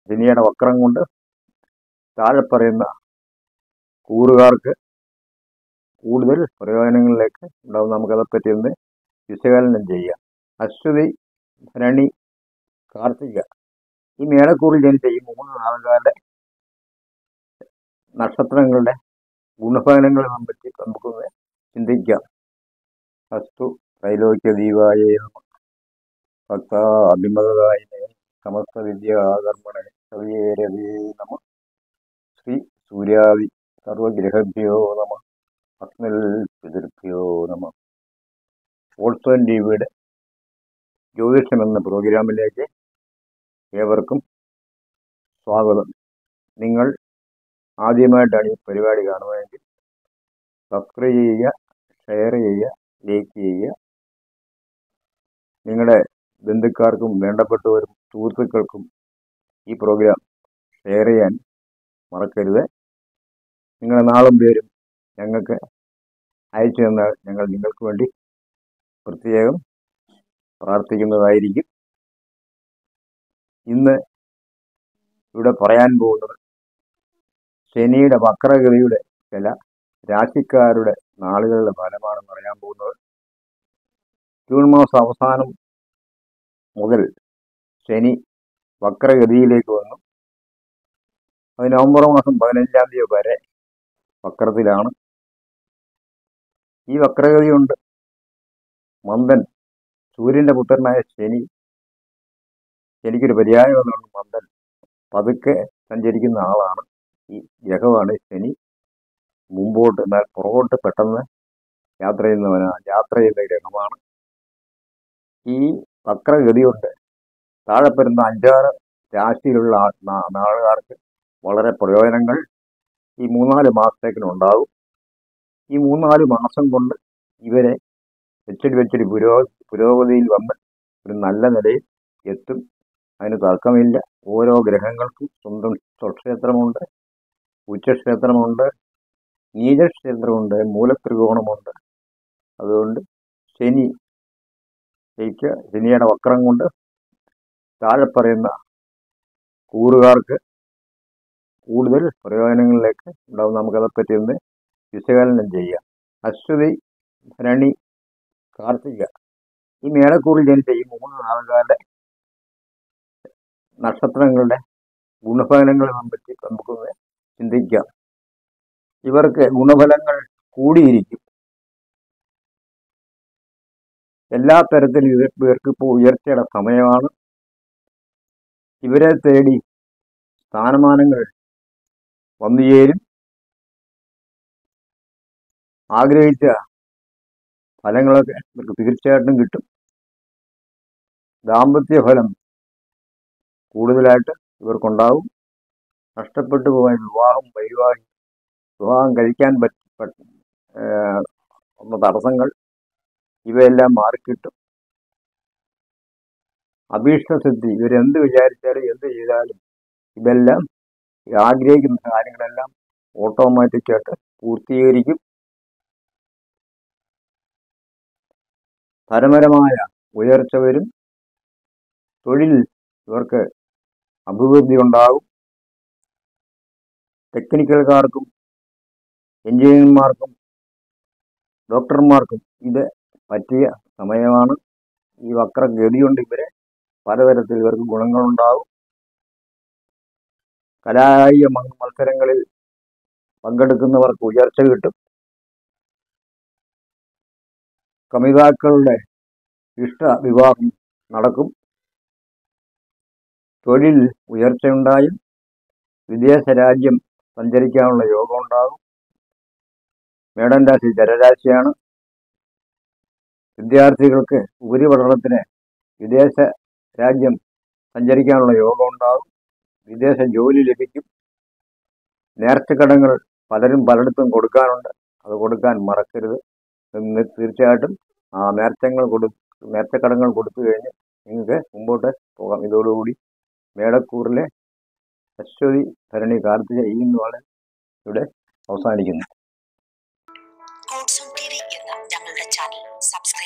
ശനിയുടെ വക്രം കൊണ്ട് താഴെ പറയുന്ന കൂറുകാർക്ക് കൂടുതൽ പ്രയോജനങ്ങളിലേക്ക് ഉണ്ടാവും. നമുക്കതെപ്പറ്റി ഒന്ന് വിശകലനം ചെയ്യാം. അശ്വതി, ഭരണി, കാർത്തിക ഈ മേടക്കൂറിൽ ജനിച്ച ഈ 3 നാളുകാരുടെ നക്ഷത്രങ്ങളുടെ ഗുണഫലങ്ങളെ പറ്റി നമുക്കൊന്ന് ചിന്തിക്കാം. അസ്തു ത്രൈലോക്യ ദീപായ ഭക്ത അഭിമതായ സമസ്ത വിദ്യാകർമ്മണ കവിയേരവേ നമ. ശ്രീ സൂര്യാദി സർവഗ്രഹഭ്യോ നമ. അസ്മൽ പിതൃഭ്യോ നമ. ഓൾസോൻ ടിവിയുടെ ജ്യോതിഷം എന്ന പ്രോഗ്രാമിലേക്ക് ഏവർക്കും സ്വാഗതം. നിങ്ങൾ ആദ്യമായിട്ടാണ് ഈ പരിപാടി കാണുന്നതെങ്കിൽ സബ്സ്ക്രൈബ് ചെയ്യുക, ഷെയർ ചെയ്യുക, ലൈക്ക് ചെയ്യുക. നിങ്ങളുടെ ബന്ധുക്കാർക്കും വേണ്ടപ്പെട്ടവരും സുഹൃത്തുക്കൾക്കും ഈ പ്രോഗ്രാം ഷെയർ ചെയ്യാൻ മറക്കരുത്. നിങ്ങളുടെ നാളും പേരും ഞങ്ങൾക്ക് അയച്ചു തന്നാൽ ഞങ്ങൾ നിങ്ങൾക്ക് വേണ്ടി പ്രത്യേകം പ്രാർത്ഥിക്കുന്നതായിരിക്കും. ഇന്ന് ഇവിടെ പറയാൻ പോകുന്നത് ശനിയുടെ വക്രഗതിയുടെ ചില രാശിക്കാരുടെ നാളുകളുടെ ഫലമാണ് പറയാൻ പോകുന്നത്. ജൂൺ മാസം അവസാനം മുതൽ ശനി വക്രഗതിയിലേക്ക് വന്നു. അത് നവംബർ മാസം 15-ാം തീയതി വരെ വക്രത്തിലാണ്. ഈ വക്രഗതി കൊണ്ട് മന്ദൻ, സൂര്യന്റെ പുത്രനായ ശനിക്കൊരു പര്യായം വന്നുകൊണ്ട് മന്ദൻ പതുക്കെ സഞ്ചരിക്കുന്ന ആളാണ്. ഈ ഗ്രഹമാണ് ശനി. മുമ്പോട്ട് എന്നാൽ പുറകോട്ട് പെട്ടെന്ന് യാത്ര ചെയ്യുന്ന ഗ്രഹമാണ്. ഈ വക്രഗതി കൊണ്ട് താഴെ വരുന്ന 5-6 രാശിയിലുള്ള നാളുകാർക്ക് വളരെ പ്രയോജനങ്ങൾ ഈ 3-4 മാസത്തേക്കിനുണ്ടാകും. ഈ 3-4 മാസം കൊണ്ട് ഇവരെ വെച്ചടി പുരോഗതിയിൽ വന്ന് ഒരു നല്ല നിലയിൽ എത്തും. അതിന് തർക്കമില്ല. ഓരോ ഗ്രഹങ്ങൾക്കും സ്വന്തം സ്വക്ഷേത്രമുണ്ട്, ഉച്ചക്ഷേത്രമുണ്ട്, നീചക്ഷേത്രമുണ്ട്, മൂലത്രികോണമുണ്ട്. അതുകൊണ്ട് ശനിയുടെ വക്രം കൊണ്ട് താഴെ പറയുന്ന കൂറുകാർക്ക് കൂടുതൽ പ്രയോജനങ്ങളിലേക്ക് ഉണ്ടാവും. നമുക്കതെപ്പറ്റി ഒന്ന് വിശകലനം ചെയ്യാം. അശ്വതി, ഭരണി, കാർത്തിക ഈ മേടക്കൂറിൽ ജനിച്ച ഈ 3 നാളുകാരുടെ നക്ഷത്രങ്ങളുടെ ഗുണഫലങ്ങളെ പറ്റി നമുക്കൊന്ന് ചിന്തിക്കാം. ഇവർക്ക് ഗുണഫലങ്ങൾ കൂടിയിരിക്കും. എല്ലാ തരത്തിലും ഇവർക്ക് ഇപ്പോൾ ഉയർച്ചയുടെ സമയമാണ്. ഇവരെ തേടി സ്ഥാനമാനങ്ങൾ വന്നു ചേരും. ആഗ്രഹിച്ച ഫലങ്ങളൊക്കെ ഇവർക്ക് തീർച്ചയായിട്ടും കിട്ടും. ദാമ്പത്യ ഫലം കൂടുതലായിട്ട് ഇവർക്കുണ്ടാവും. നഷ്ടപ്പെട്ടു പോകാൻ വിവാഹം കഴിക്കാൻ വന്ന തടസ്സങ്ങൾ ഇവയെല്ലാം മാറിക്കിട്ടും. അഭീഷ്ടസിദ്ധി, ഇവരെന്ത് വിചാരിച്ചാലും എന്ത് ചെയ്താലും ഇതെല്ലാം ആഗ്രഹിക്കുന്ന കാര്യങ്ങളെല്ലാം ഓട്ടോമാറ്റിക്കായിട്ട് പൂർത്തീകരിക്കും. പരമരമായ ഉയർച്ച വരും. തൊഴിൽ ഇവർക്ക് അഭിവൃദ്ധി ഉണ്ടാകും. ടെക്നിക്കൽക്കാർക്കും എഞ്ചിനീയർമാർക്കും ഡോക്ടർമാർക്കും ഇത് പറ്റിയ സമയമാണ്. ഈ വക്രഗതി കൊണ്ട് ഇവരെ പലതരത്തിൽ ഇവർക്ക് ഗുണങ്ങളുണ്ടാകും. കലാകായിക മത്സരങ്ങളിൽ പങ്കെടുക്കുന്നവർക്ക് ഉയർച്ച കിട്ടും. കമിതാക്കളുടെ ഇഷ്ട വിവാഹം നടക്കും. തൊഴിൽ ഉയർച്ചയുണ്ടായും. വിദേശ രാജ്യം സഞ്ചരിക്കാനുള്ള യോഗം ഉണ്ടാകും. മേടൻ രാശി ജലരാശിയാണ്. വിദ്യാർത്ഥികൾക്ക് ഉപരിപഠനത്തിന് വിദേശ രാജ്യം സഞ്ചരിക്കാനുള്ള യോഗം ഉണ്ടാകും. വിദേശ ജോലി ലഭിക്കും. നേർച്ചക്കടങ്ങൾ പലയിടത്തും കൊടുക്കാനുണ്ട്. അത് കൊടുക്കാൻ മറക്കരുത്. തീർച്ചയായിട്ടും ആ നേർച്ചക്കടങ്ങൾ കൊടുത്തു കഴിഞ്ഞ് നിങ്ങൾക്ക് മുമ്പോട്ട് പോകാം. ഇതോടുകൂടി മേടക്കൂറിലെ അശ്വതി, ഭരണി, കാർത്തിക ഈ നാളെ ഇവിടെ അവസാനിക്കുന്നു.